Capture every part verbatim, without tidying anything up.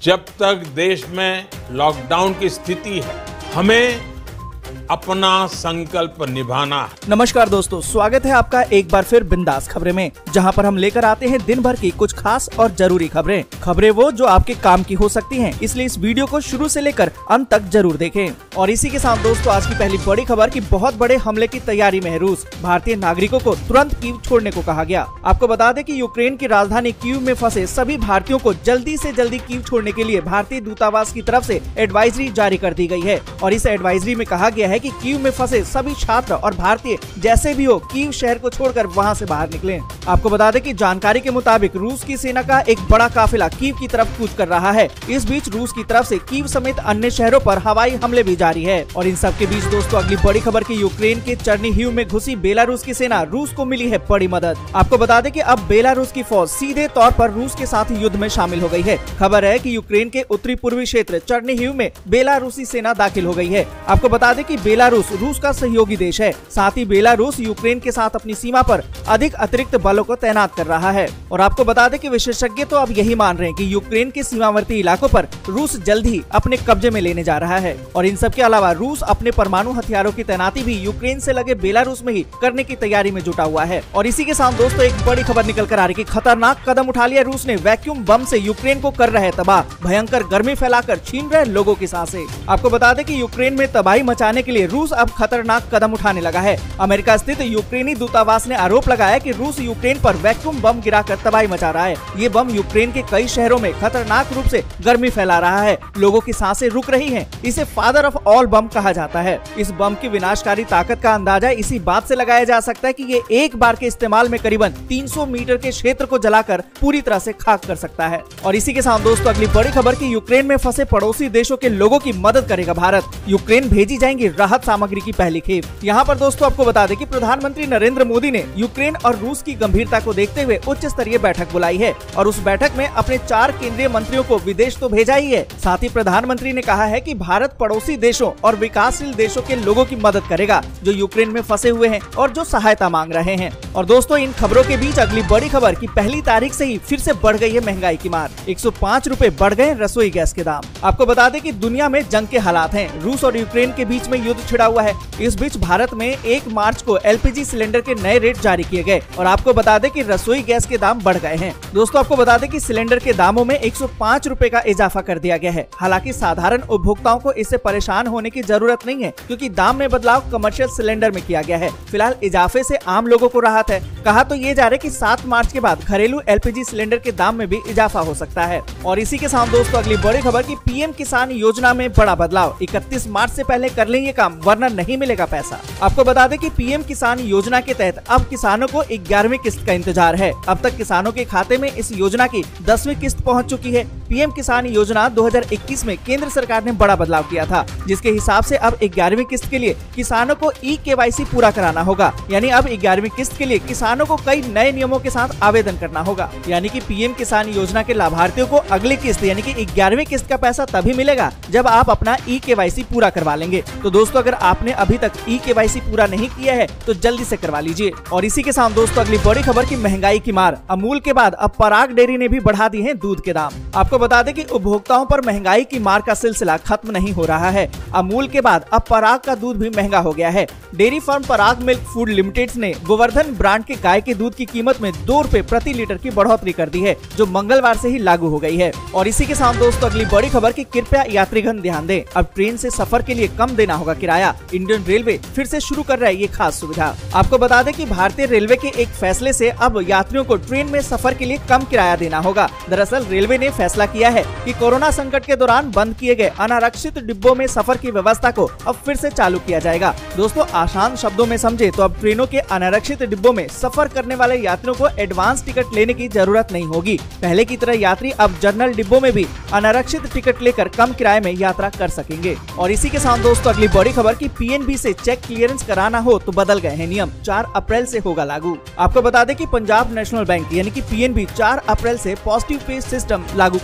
जब तक देश में लॉकडाउन की स्थिति है, हमें अपना संकल्प निभाना है। नमस्कार दोस्तों, स्वागत है आपका एक बार फिर बिंदास खबरें में, जहां पर हम लेकर आते हैं दिन भर की कुछ खास और जरूरी खबरें। खबरें वो जो आपके काम की हो सकती हैं, इसलिए इस वीडियो को शुरू से लेकर अंत तक जरूर देखें। और इसी के साथ दोस्तों, आज की पहली बड़ी खबर की बहुत बड़े हमले की तैयारी में है रूस। भारतीय नागरिकों को तुरंत कीव छोड़ने को कहा गया। आपको बता दें कि यूक्रेन की राजधानी कीव में फंसे सभी भारतीयों को जल्दी से जल्दी कीव छोड़ने के लिए भारतीय दूतावास की तरफ से एडवाइजरी जारी कर दी गई है। और इस एडवाइजरी में कहा गया है कि कीव में फंसे सभी छात्र और भारतीय जैसे भी हो, कीव शहर को छोड़कर वहां से बाहर निकलें। आपको बता दें कि जानकारी के मुताबिक रूस की सेना का एक बड़ा काफिला कीव की तरफ कूच कर रहा है। इस बीच रूस की तरफ से कीव समेत अन्य शहरों पर हवाई हमले भी जारी है। और इन सब के बीच दोस्तों, अगली बड़ी खबर की यूक्रेन के चर्निहिव में घुसी बेलारूस की सेना, रूस को मिली है बड़ी मदद। आपको बता दें कि अब बेलारूस की फौज सीधे तौर पर रूस के साथ युद्ध में शामिल हो गई है। खबर है कि यूक्रेन के उत्तरी पूर्वी क्षेत्र चर्निहिव में बेलारूसी सेना दाखिल हो गई है। आपको बता दें कि बेलारूस रूस का सहयोगी देश है। साथ ही बेलारूस यूक्रेन के साथ अपनी सीमा पर अधिक अतिरिक्त बलों को तैनात कर रहा है। और आपको बता दें कि विशेषज्ञ तो अब यही मान रहे हैं कि यूक्रेन के सीमावर्ती इलाकों पर रूस जल्द ही अपने कब्जे में लेने जा रहा है। और इन सब के अलावा रूस अपने परमाणु हथियारों की तैनाती भी यूक्रेन से लगे बेलारूस में ही करने की तैयारी में जुटा हुआ है। और इसी के साथ दोस्तों, एक बड़ी खबर निकल कर आ रही है कि खतरनाक कदम उठा लिया रूस ने। वैक्यूम बम से यूक्रेन को कर रहे तबाह, भयंकर गर्मी फैलाकर छीन रहे लोगों की सांसें। आपको बता दें कि यूक्रेन में तबाही मचाने के लिए रूस अब खतरनाक कदम उठाने लगा है। अमेरिका स्थित यूक्रेनी दूतावास ने आरोप लगाया कि रूस यूक्रेन पर वैक्यूम बम गिराकर तबाही मचा रहा है। ये बम यूक्रेन के कई शहरों में खतरनाक रूप से गर्मी फैला रहा है, लोगों की सांसें रुक रही हैं। इसे फादर ऑफ ऑल बम कहा जाता है। इस बम की विनाशकारी ताकत का अंदाजा इसी बात से लगाया जा सकता है कि ये एक बार के इस्तेमाल में करीबन तीन सौ मीटर के क्षेत्र को जलाकर पूरी तरह से खाक कर सकता है। और इसी के साथ दोस्तों, अगली बड़ी खबर की यूक्रेन में फंसे पड़ोसी देशों के लोगों की मदद करेगा भारत। यूक्रेन भेजी जाएंगी राहत सामग्री की पहली खेप। यहाँ पर दोस्तों आपको बता दें कि प्रधानमंत्री नरेंद्र मोदी ने यूक्रेन और रूस की गंभीरता को देखते हुए उच्च स्तरीय बैठक बुलाई है। और उस बैठक में अपने चार केंद्रीय मंत्रियों को विदेश तो भेजा ही है, साथ ही प्रधानमंत्री ने कहा है कि भारत पड़ोसी देशों और विकासशील देशों के लोगों की मदद करेगा जो यूक्रेन में फंसे हुए हैं और जो सहायता मांग रहे हैं। और दोस्तों, इन खबरों के बीच अगली बड़ी खबर की पहली तारीख से ही फिर से बढ़ गई है महंगाई की मार। एक सौ पाँच रूपए बढ़ गए रसोई गैस के दाम। आपको बता दें कि दुनिया में जंग के हालात हैं। रूस और यूक्रेन के बीच में युद्ध छिड़ा हुआ है। इस बीच भारत में एक मार्च को एलपीजी सिलेंडर के नए रेट जारी किए गए। और आपको बता दें कि रसोई गैस के दाम बढ़ गए हैं। दोस्तों आपको बता दें कि सिलेंडर के दामों में एक सौ पाँच रूपए का इजाफा कर दिया गया है। हालांकि साधारण उपभोक्ताओं को इससे परेशान होने की जरूरत नहीं है, क्योंकि दाम में बदलाव कमर्शियल सिलेंडर में किया गया है। फिलहाल इजाफे से आम लोगों को राहत है। कहा तो ये जा रहा है कि सात मार्च के बाद घरेलू एलपीजी सिलेंडर के दाम में भी इजाफा हो सकता है। और इसी के साथ दोस्तों, अगली बड़ी खबर की पीएम किसान योजना में बड़ा बदलाव। इकतीस मार्च से पहले कर लें ये काम, वरना नहीं मिलेगा पैसा। आपको बता दें कि पीएम किसान योजना के तहत अब किसानों को ग्यारहवीं किस्त का इंतजार है। अब तक किसानों के खाते में इस योजना की दसवीं किस्त पहुंच चुकी है। पीएम किसान योजना दो हज़ार इक्कीस में केंद्र सरकार ने बड़ा बदलाव किया था, जिसके हिसाब से अब ग्यारहवीं किस्त के लिए किसानों को ई केवाईसी पूरा कराना होगा। यानी अब ग्यारहवीं किस्त के लिए किसानों को कई नए नियमों के साथ आवेदन करना होगा। यानी कि पीएम किसान योजना के लाभार्थियों को अगली किस्त यानी कि ग्यारहवीं किस्त का पैसा तभी मिलेगा जब आप अपना ई केवाईसी पूरा करवा लेंगे। तो दोस्तों, अगर आपने अभी तक ई केवाईसी पूरा नहीं किया है तो जल्दी से करवा लीजिए। और इसी के साथ दोस्तों, अगली बड़ी खबर की महंगाई की मार। अमूल के बाद अब पराग डेयरी ने भी बढ़ा दी है दूध के दाम। आपको बता दें कि उपभोक्ताओं पर महंगाई की मार का सिलसिला खत्म नहीं हो रहा है। अमूल के बाद अब पराग का दूध भी महंगा हो गया है। Dairy firm Parag milk food limited ने गोवर्धन ब्रांड के गाय के दूध की कीमत में दो रुपए प्रति लीटर की बढ़ोतरी कर दी है, जो मंगलवार से ही लागू हो गई है। और इसी के साथ दोस्तों, अगली बड़ी खबर की कृपया यात्रीगण ध्यान दें, अब ट्रेन से सफर के लिए कम देना होगा किराया। इंडियन रेलवे फिर से शुरू कर रहा है ये खास सुविधा। आपको बता दें कि भारतीय रेलवे के एक फैसले से अब यात्रियों को ट्रेन में सफर के लिए कम किराया देना होगा। दरअसल रेलवे ने फैसला किया है कि कोरोना संकट के दौरान बंद किए गए अनारक्षित डिब्बों में सफर की व्यवस्था को अब फिर से चालू किया जाएगा। दोस्तों, आसान शब्दों में समझे तो अब ट्रेनों के अनारक्षित डिब्बों में सफर करने वाले यात्रियों को एडवांस टिकट लेने की जरूरत नहीं होगी। पहले की तरह यात्री अब जनरल डिब्बों में भी अनारक्षित टिकट लेकर कम किराए में यात्रा कर सकेंगे। और इसी के साथ दोस्तों, अगली बड़ी खबर की पीएनबी से चेक क्लियरेंस कराना हो तो बदल गए हैं नियम। चार अप्रैल से होगा लागू। आपको बता दें कि पंजाब नेशनल बैंक यानी कि पीएनबी चार अप्रैल से पॉजिटिव पे सिस्टम लागू कर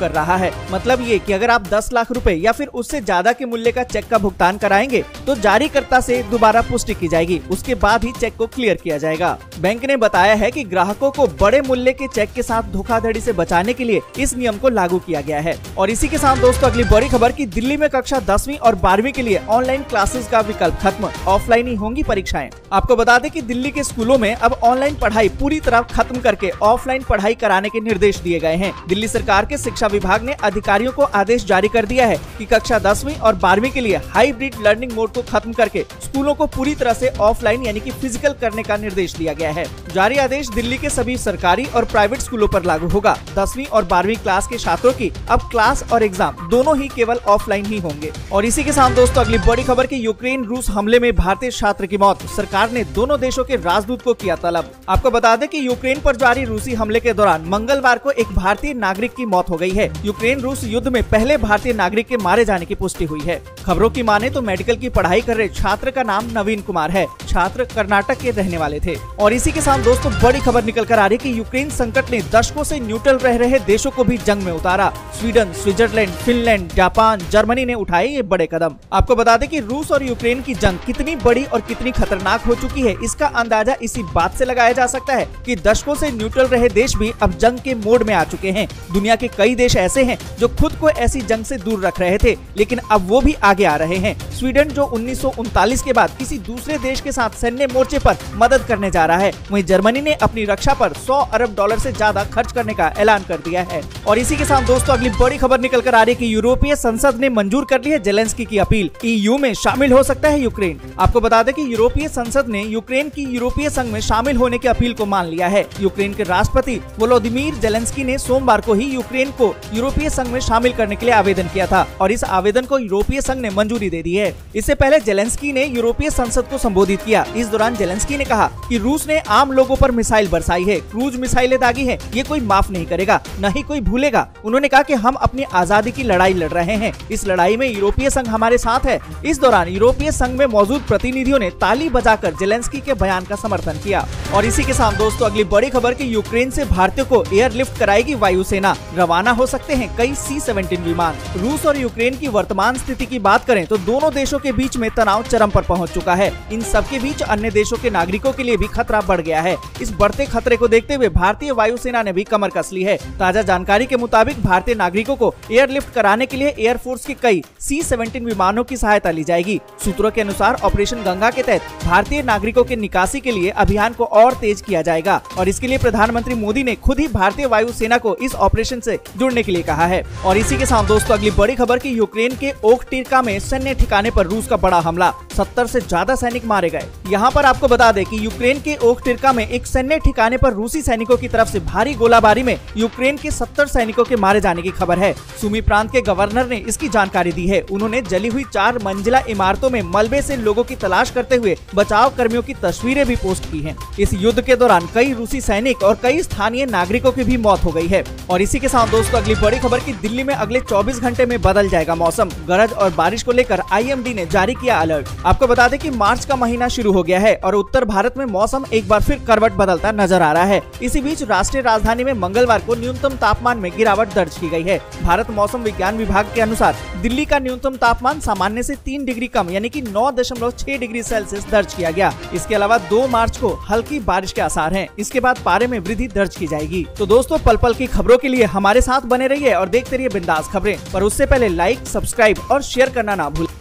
कर रहा है। मतलब ये कि अगर आप दस लाख रुपए या फिर उससे ज्यादा के मूल्य का चेक का भुगतान कराएंगे तो जारीकर्ता से दोबारा पुष्टि की जाएगी, उसके बाद ही चेक को क्लियर किया जाएगा। बैंक ने बताया है कि ग्राहकों को बड़े मूल्य के चेक के साथ धोखाधड़ी से बचाने के लिए इस नियम को लागू किया गया है। और इसी के साथ दोस्तों अगली बड़ी खबर कि दिल्ली में कक्षा दसवीं और बारहवीं के लिए ऑनलाइन क्लासेस का विकल्प खत्म, ऑफलाइन ही होंगी परीक्षाएं। आपको बता दें कि दिल्ली के स्कूलों में अब ऑनलाइन पढ़ाई पूरी तरह खत्म करके ऑफलाइन पढ़ाई कराने के निर्देश दिए गए हैं। दिल्ली सरकार के शिक्षा विभाग ने अधिकारियों को आदेश जारी कर दिया है कि कक्षा दसवीं और बारहवीं के लिए हाइब्रिड लर्निंग मोड को खत्म करके स्कूलों को पूरी तरह से ऑफलाइन यानी कि फिजिकल करने का निर्देश दिया गया है। जारी आदेश दिल्ली के सभी सरकारी और प्राइवेट स्कूलों पर लागू होगा। दसवीं और बारहवीं क्लास के छात्रों की अब क्लास और एग्जाम दोनों ही केवल ऑफलाइन ही होंगे। और इसी के साथ दोस्तों अगली बड़ी खबर की यूक्रेन रूस हमले में भारतीय छात्र की मौत, सरकार ने दोनों देशों के राजदूत को किया तलब। आपको बता दें कि यूक्रेन पर जारी रूसी हमले के दौरान मंगलवार को एक भारतीय नागरिक की मौत हो गई है। यूक्रेन रूस युद्ध में पहले भारतीय नागरिक के मारे जाने की पुष्टि हुई है। खबरों की माने तो मेडिकल की पढ़ाई कर रहे छात्र का नाम नवीन कुमार है। छात्र कर्नाटक के रहने वाले थे। और इसी के साथ दोस्तों बड़ी खबर निकल कर आ रही कि यूक्रेन संकट ने दशकों से न्यूट्रल रह रहे देशों को भी जंग में उतारा। Sweden, Switzerland, Finland, Japan, Germany ने उठाए ये बड़े कदम। आपको बता दें कि रूस और यूक्रेन की जंग कितनी बड़ी और कितनी खतरनाक हो चुकी है, इसका अंदाजा इसी बात से लगाया जा सकता है कि दशकों से न्यूट्रल रहे देश भी अब जंग के मोड में आ चुके हैं। दुनिया के कई देश ऐसे हैं जो खुद को ऐसी जंग से दूर रख रहे थे, लेकिन अब वो भी आगे आ रहे हैं। स्वीडन जो उन्नीस सौ उनतालीस के बाद किसी दूसरे देश के साथ सैन्य मोर्चे पर मदद करने जा रहा है, वहीं जर्मनी ने अपनी रक्षा पर सौ अरब डॉलर से ज्यादा खर्च करने का ऐलान कर दिया है। और इसी के साथ दोस्तों अगली बड़ी खबर निकल कर आ रही है कि यूरोपीय संसद ने मंजूर कर ली है जेलेंस्की की अपील, ईयू में शामिल हो सकता है यूक्रेन। आपको बता दें कि यूरोपीय संसद ने यूक्रेन की यूरोपीय संघ में शामिल होने की अपील को मान लिया है। यूक्रेन के राष्ट्रपति वोलोदिमीर जेलेंस्की ने सोमवार को ही यूक्रेन को यूरोपीय संघ में शामिल करने के लिए आवेदन किया था और इस आवेदन को यूरोपीय संघ ने मंजूरी दे दी है। इससे पहले जेलेंस्की ने यूरोपीय संसद को संबोधित किया। इस दौरान जेलेंस्की ने कहा कि रूस ने आम लोगों पर मिसाइल बरसाई है, क्रूज मिसाइलें दागी है, ये कोई माफ नहीं करेगा, न ही कोई भूलेगा। उन्होंने कहा कि हम अपनी आजादी की लड़ाई लड़ रहे हैं, इस लड़ाई में यूरोपीय संघ हमारे साथ है। इस दौरान यूरोपीय संघ में मौजूद प्रतिनिधियों ने ताली बजाकर जेलेंस्की के बयान का समर्थन किया। और इसी के साथ दोस्तों अगली बड़ी खबर की यूक्रेन से भारतीयों को एयरलिफ्ट कराएगी वायुसेना, रवाना हो सकते हैं कई सी सेवनटीन विमान। रूस और यूक्रेन की वर्तमान स्थिति की बात करें तो दोनों देशों के बीच में तनाव चरम पर पहुंच चुका है। इन सब के बीच अन्य देशों के नागरिकों के लिए भी खतरा बढ़ गया है। इस बढ़ते खतरे को देखते हुए भारतीय वायुसेना ने भी कमर कस ली है। ताजा जानकारी के मुताबिक भारतीय नागरिकों को एयरलिफ्ट कराने के लिए एयरफोर्स के कई सी सेवनटीन विमानों की सहायता ली जाएगी। सूत्रों के अनुसार ऑपरेशन गंगा के तहत भारतीय नागरिकों के निकासी के लिए अभियान को और तेज किया जाएगा और इसके लिए प्रधानमंत्री मोदी ने खुद ही भारतीय वायुसेना को इस ऑपरेशन से जुड़ने के लिए कहा है। और इसी के साथ दोस्तों अगली बड़ी खबर की यूक्रेन के ओखटिर्का में सैन्य ठिकाने पर रूस का बड़ा हमला, सत्तर से ज्यादा सैनिक मारे गए। यहाँ पर आपको बता दें कि यूक्रेन के ओखटिर्का में एक सैन्य ठिकाने पर रूसी सैनिकों की तरफ से भारी गोलाबारी में यूक्रेन के सत्तर सैनिकों के मारे जाने की खबर है। सुमी प्रांत के गवर्नर ने इसकी जानकारी दी है। उन्होंने जली हुई चार मंजिला इमारतों में मलबे से लोगों की तलाश करते हुए बचाव कर्मियों की तस्वीरें भी पोस्ट की हैं। इस युद्ध के दौरान कई रूसी सैनिक और कई स्थानीय नागरिकों की भी मौत हो गई है। और इसी के साथ दोस्तों अगली बड़ी खबर की दिल्ली में अगले चौबीस घंटे में बदल जाएगा मौसम, गरज और बारिश को लेकर आई एम डी ने जारी किया अलर्ट। आपको बता दें कि मार्च का महीना शुरू हो गया है और उत्तर भारत में मौसम एक बार फिर करवट बदलता नजर आ रहा है। इसी बीच राष्ट्रीय राजधानी में मंगलवार को न्यूनतम तापमान में गिरावट दर्ज की गई है। भारत मौसम विज्ञान विभाग के अनुसार दिल्ली का न्यूनतम तापमान सामान्य से तीन डिग्री कम यानी कि नौ दशमलव छह डिग्री सेल्सियस दर्ज किया गया। इसके अलावा दो मार्च को हल्की बारिश के आसार हैं। इसके बाद पारे में वृद्धि दर्ज की जाएगी। तो दोस्तों पल पल की खबरों के लिए हमारे साथ बने रहिए और देखते रहिए बिंदास खबरें, पर उससे पहले लाइक, सब्सक्राइब और शेयर करना ना भूलें।